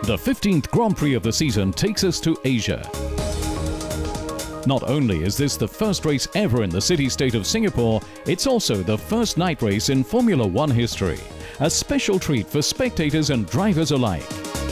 The 15th Grand Prix of the season takes us to Asia. Not only is this the first race ever in the city-state of Singapore, it's also the first night race in Formula One history. A special treat for spectators and drivers alike.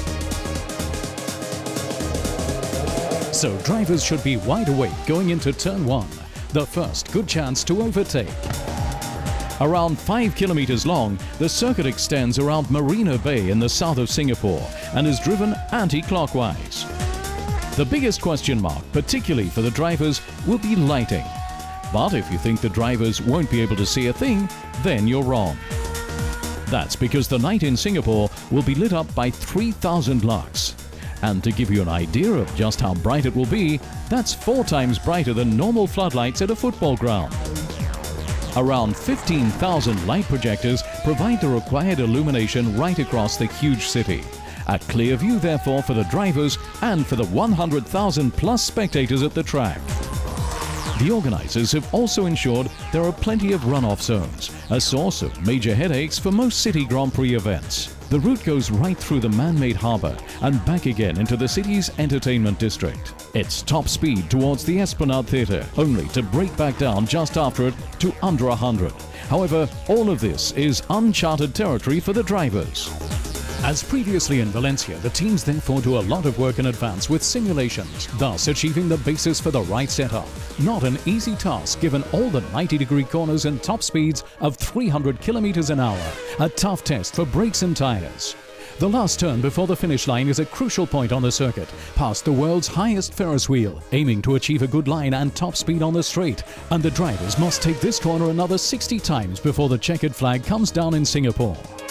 So drivers should be wide awake going into Turn 1, the first good chance to overtake. Around 5 kilometers long, the circuit extends around Marina Bay in the south of Singapore and is driven anti-clockwise. The biggest question mark, particularly for the drivers, will be lighting. But if you think the drivers won't be able to see a thing, then you're wrong. That's because the night in Singapore will be lit up by 3,000 lux. And to give you an idea of just how bright it will be, that's 4 times brighter than normal floodlights at a football ground. Around 15,000 light projectors provide the required illumination right across the huge city. A clear view, therefore, for the drivers and for the 100,000 plus spectators at the track. The organizers have also ensured there are plenty of runoff zones, a source of major headaches for most city Grand Prix events. The route goes right through the man-made harbour and back again into the city's entertainment district. It's top speed towards the Esplanade Theatre, only to break back down just after it to under 100. However, all of this is uncharted territory for the drivers. As previously in Valencia, the teams therefore do a lot of work in advance with simulations, thus achieving the basis for the right setup. Not an easy task given all the 90-degree corners and top speeds of 300 kilometers an hour. A tough test for brakes and tires. The last turn before the finish line is a crucial point on the circuit, past the world's highest Ferris wheel, aiming to achieve a good line and top speed on the straight. And the drivers must take this corner another 60 times before the checkered flag comes down in Singapore.